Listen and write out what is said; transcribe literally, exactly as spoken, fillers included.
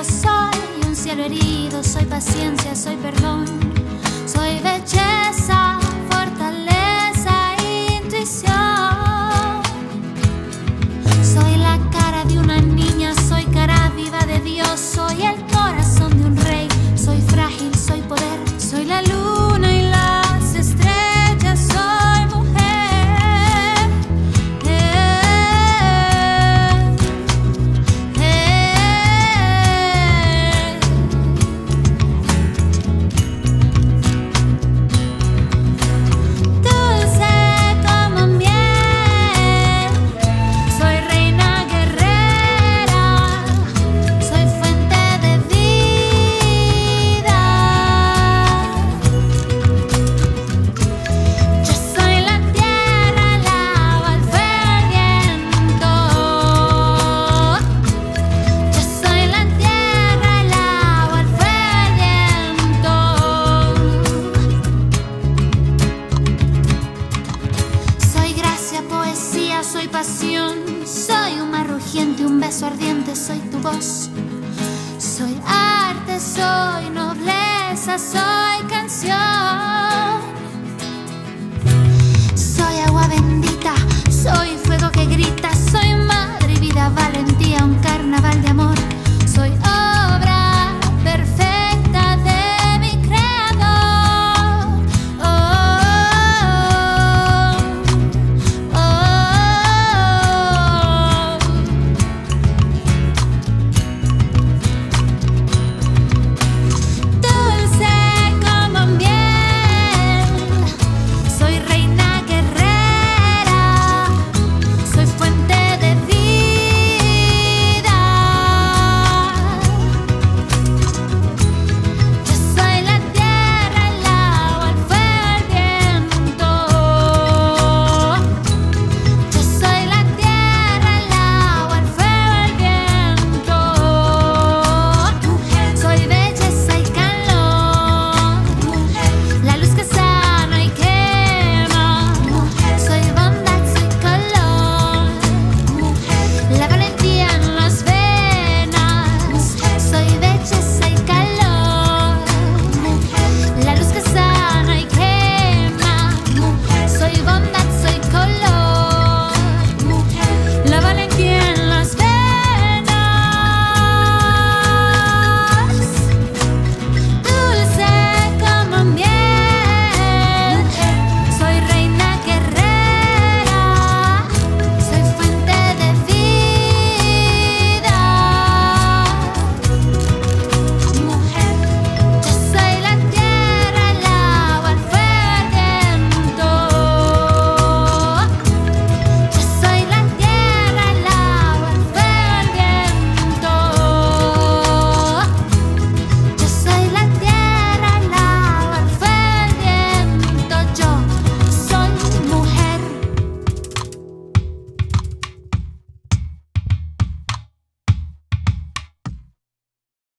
río, soy un cielo herido, soy paciencia, soy perdón, soy belleza, fortaleza, intuición. Soy la cara de una niña, soy cara viva de Dios, soy el corazón de un rey, soy frágil, soy poder, soy la luna y las estrellas, soy mujer. Soy pasión, soy un mar rugiente, un beso ardiente, soy tu voz. Soy arte, soy nobleza, soy